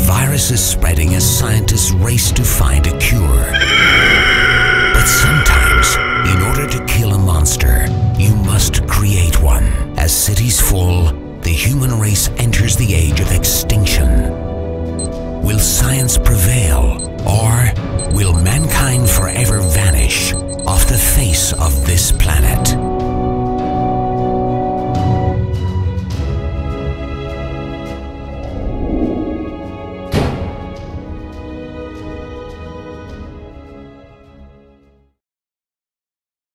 virus is spreading as scientists race to find a cure. But sometimes, in order to kill a monster, you must create one. As cities fall, the human race enters the age of extinction. Will science prevail?